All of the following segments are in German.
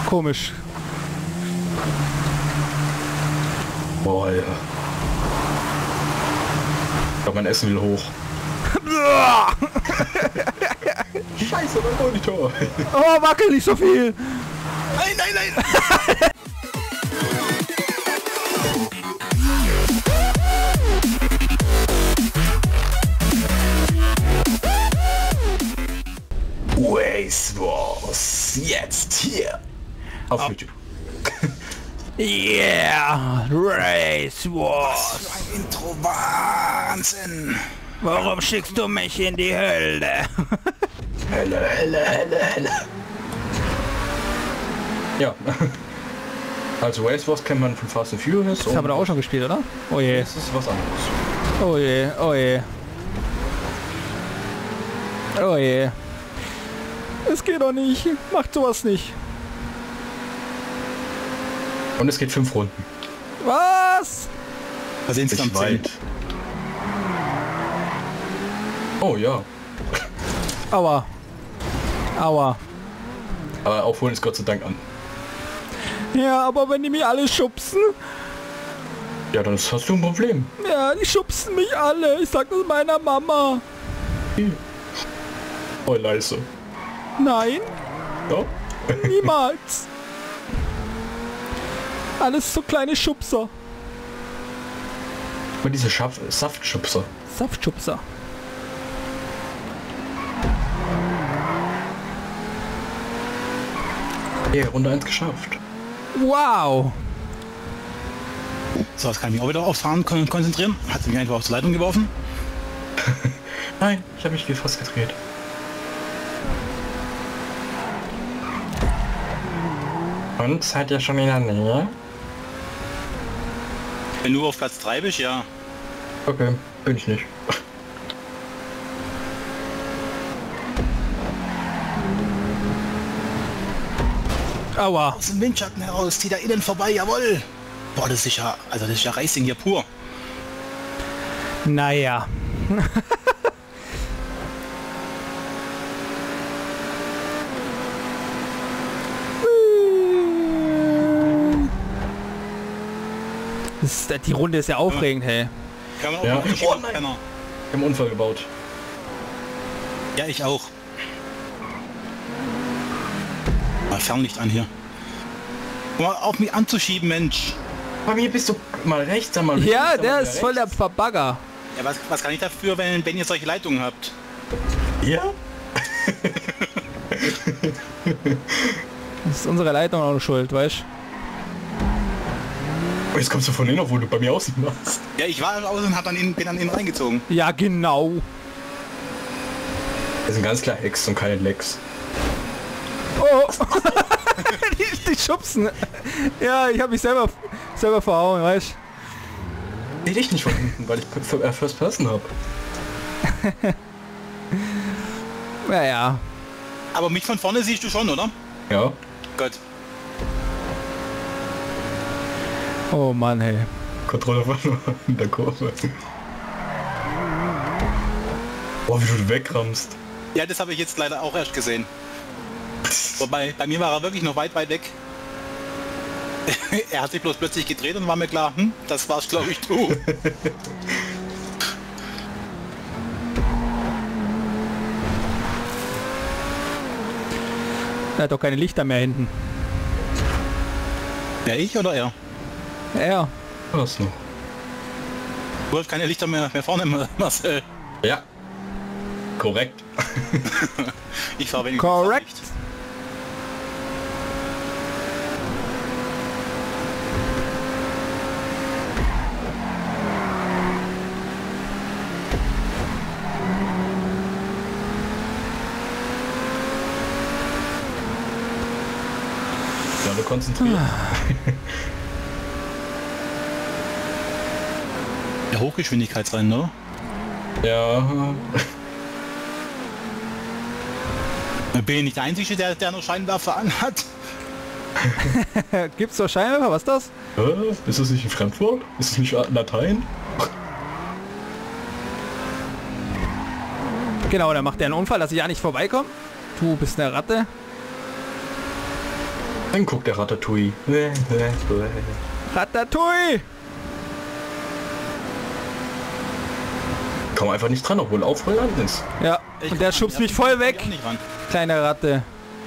Komisch. Boah, ja. Ich glaube, mein Essen will hoch. Scheiße, mein Monitor. Oh, wackel nicht so viel. Nein, nein, nein. Waste Wars. Jetzt hier. Auf YouTube. Yeah, Race Wars. Was für ein Intro, Wahnsinn. Warum schickst du mich in die Hölle? Hölle, Hölle, Hölle, Hölle. Ja. Also Race Wars kennt man von Fast and Furious. Das haben wir da auch schon gespielt, oder? Oh je. Das ist was anderes. Oh je, oh je. Oh je. Es geht doch nicht. Macht sowas nicht. Und es geht 5 Runden. Was? Was insgesamt Nicht weit. Oh ja. Aua. Aua. Aber aufholen ist Gott sei Dank an. Ja, aber wenn die mich alle schubsen. Ja, dann hast du ein Problem. Ja, die schubsen mich alle. Ich sag das meiner Mama. Oh, leise. Nein, Ja. niemals. Alles so kleine Schubser. Und diese Saftschubser. Saftschubser. Ja, Runde 1 geschafft. Wow. So, jetzt kann ich mich auch wieder aufs Fahren konzentrieren. Hat sie mich einfach aus der Leitung geworfen. Nein, ich habe mich fast gedreht. Und seid ihr schon in der Nähe? Wenn du auf Platz 3 bist, ja. Okay, bin ich nicht. Aua. Aus dem Windschatten heraus, zieht da innen vorbei, jawohl. Boah, das ist ja, also das ist ja Racing hier pur. Naja. Die Runde ist ja aufregend, hey. Kann man auch Ja. mal Oh nein. Penner. Ich habe einen Unfall gebaut. Ja, ich auch. Mal Fernlicht an hier. Mal auf mich anzuschieben, Mensch. Bei mir bist du mal rechts, dann mal links, Ja, dann der mal ist voll der rechts. Verbagger. Ja, was kann ich dafür, wenn ihr solche Leitungen habt? Ja? Das ist unsere Leitung auch schuld, weißt Oh, jetzt kommst du von innen, obwohl du bei mir außen warst. Ja, ich war außen und bin an ihn reingezogen. du? Ja, genau. Das sind ganz klar Hacks und keine Lecks. Oh. die schubsen. Ja, ich habe mich selber verhauen, weißt Seh dich nicht von hinten, weil ich First Person habe. du? Ja. Aber mich von vorne siehst du schon, oder? Ja. Gott. Oh Mann, hey. Kontrolle war nur in der Kurve. Boah, wie du wegrammst. Ja, das habe ich jetzt leider auch erst gesehen. Wobei, bei mir war er wirklich noch weit weg. Er hat sich bloß plötzlich gedreht und war mir klar, das war's, glaube ich, du. Er hat doch keine Lichter mehr hinten. Ja, ich oder er? Ja. Was noch? Du hast keine Lichter mehr vorne, Marcel. Ja. Korrekt. Ich fahre wenigstens Korrekt. nicht. Ja, du konzentriert. Der Hochgeschwindigkeitsrennen, ne? Ja. Bin ich nicht der Einzige, der noch Scheinwerfer anhat? Gibt's doch Scheinwerfer? Was ist das? Ist das nicht ein Fremdwort? Ist das nicht Latein? Genau, dann macht der einen Unfall, dass ich ja nicht vorbeikomme. Du bist eine Ratte. Dann guckt der Ratatouille. Ratatouille! Komm einfach nicht dran, obwohl Aufrollen ist. Ja, und der schubst mich voll weg. Kleine Ratte.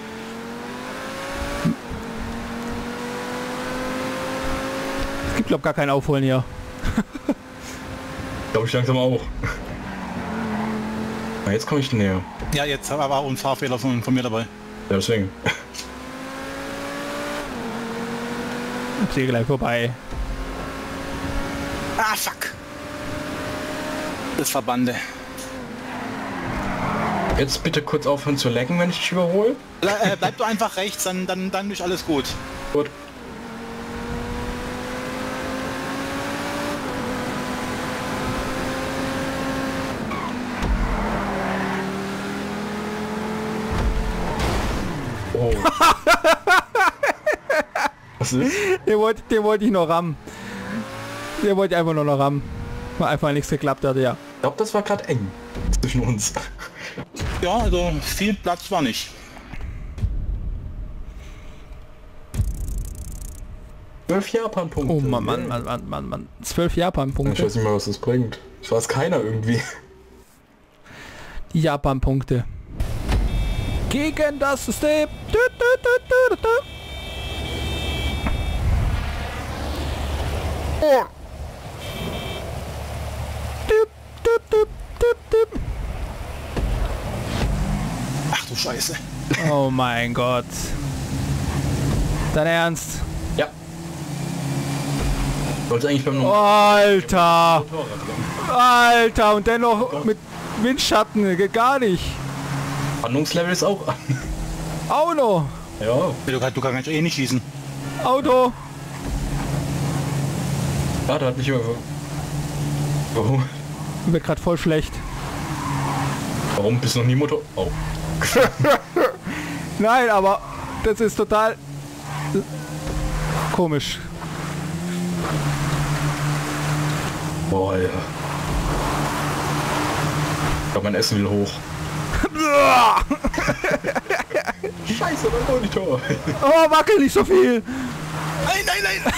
Es gibt glaub gar kein Aufholen hier. Glaube ich langsam auch. Na, jetzt komme ich näher. Ja, jetzt war aber auch ein Fahrfehler von mir dabei. Ja, deswegen. Ich sehe gleich vorbei. Ah, fuck. Das Verbande. Jetzt bitte kurz aufhören zu lecken, wenn ich dich überhole. Bleib du einfach rechts, dann ist alles gut. Gut. Oh. Was ist? Den wollte ich noch rammen. Den wollte ich einfach nur noch rammen. War einfach nichts geklappt hat, ja. Ich glaube, das war gerade eng zwischen uns. Ja, also viel Platz war nicht. 12 Japan-Punkte. Oh Mann. 12 Ich Japan-Punkte. weiß nicht mal, was das bringt. Ich weiß keiner irgendwie. Die Japan-Punkte. Gegen das System. Oh. Ach du Scheiße. Oh mein Gott. Dein Ernst? Ja. Wollte eigentlich beim Alter! Motorrad bleiben. Alter! Und dennoch mit Windschatten. Geht gar nicht. Spannungslevel ist auch an. Auto! Ja. Du kannst eh nicht schießen. Auto! Warte, hat nicht über... Warum? Wird gerade voll schlecht. Warum bist du noch nie Motor... Oh. Nein, aber das ist total komisch. Boah, Alter. Ich glaube, mein Essen will hoch. Scheiße, mein Monitor. Oh, wackel nicht so viel. Nein!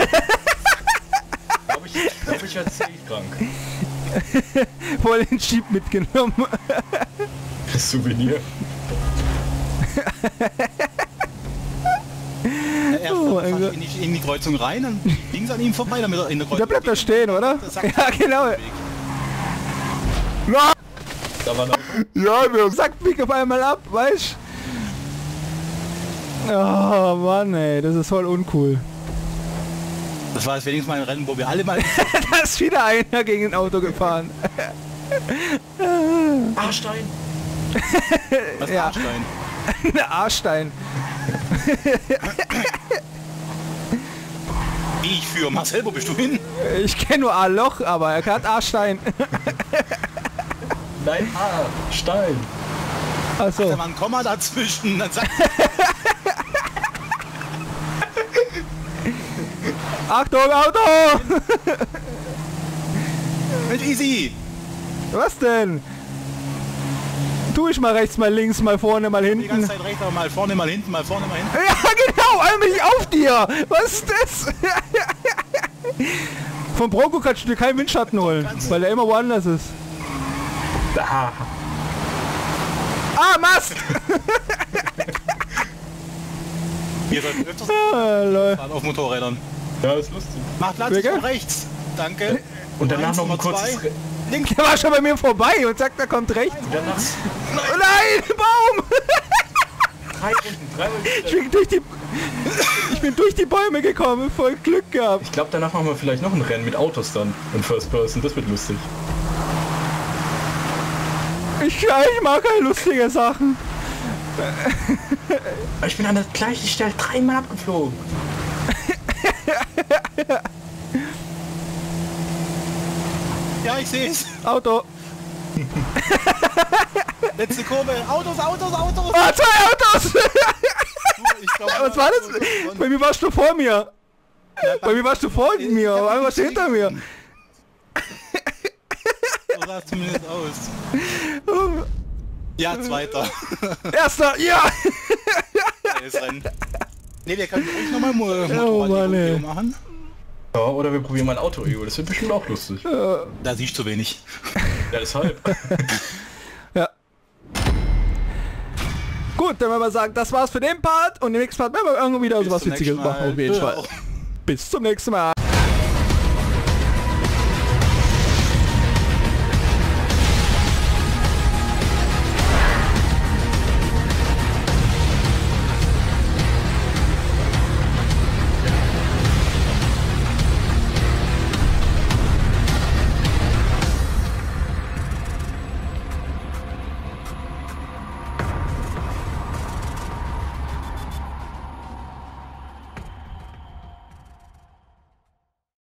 glaube ich werde ziemlich krank. Voll den Jeep mitgenommen. Das Souvenir. Er fährt in die Kreuzung rein und links an ihm vorbei, damit er in der Kreuzung... Da bleibt er stehen, oder? Ja, genau. Da war noch... Ja, der sagt mich auf einmal ab, weißt du? Oh Mann, ey, das ist voll uncool. Das war jetzt wenigstens mal ein Rennen, wo wir alle mal... Da ist wieder einer gegen ein Auto gefahren. Arschstein. Was Ja. Arschstein? Ein Arschstein. Wie ich für Marcel, wo bist du hin? Ich kenne nur A-Loch, aber er hat Arschstein. Nein, Stein. Achso. Da war ein Komma dazwischen. Dann sagt Achtung, Auto! mit easy. Was denn? Tu ich mal rechts, mal links, mal vorne, mal Die hinten. ganze Zeit rechts, aber mal vorne, mal hinten, mal vorne, mal hinten. Ja, genau, eigentlich auf dir. Was ist das? Vom Bronco kannst du dir keinen Windschatten holen, weil er immer woanders ist. Da. Ah, Mast! Ihr sollt öfters Ah, lol. fahren auf Motorrädern. Ja, ist lustig. Macht Platz Wer, von rechts. Danke. Und danach Eins, noch ein Nummer kurzes... zwei. Links. Der war schon bei mir vorbei und sagt, er kommt rechts. Danach Oh nein, Baum! 3 Runden, 3 Runden. Ich bin durch die Bäume gekommen, voll Glück gehabt. Ich glaube, danach machen wir vielleicht noch ein Rennen mit Autos dann. In First Person, das wird lustig. Ich mag keine lustige Sachen. Ich bin an der gleichen Stelle 3-mal abgeflogen. Ja, ich sehe es. Auto. Letzte Kurve. Autos. Ah, 2 Autos! Ich glaub, Was war das? Bei mir warst du vor mir. Bei mir warst du vor mir, auf einmal warst du hinter mir. So sah es zumindest aus. Ja, zweiter. Erster, ja! Rennen. Ne, wir können ruhig nochmal Oh Mann, ey. machen. Ja, oder wir probieren mal ein Auto-Ego, das wird bestimmt auch lustig. Da siehst du wenig. Ja, deshalb. Ja. Gut, dann werden wir sagen, das war's für den Part und im nächsten Part werden wir irgendwie wieder sowas Bis zum Witziges nächsten machen, Mal. auf jeden Ja. Fall. Bis zum nächsten Mal.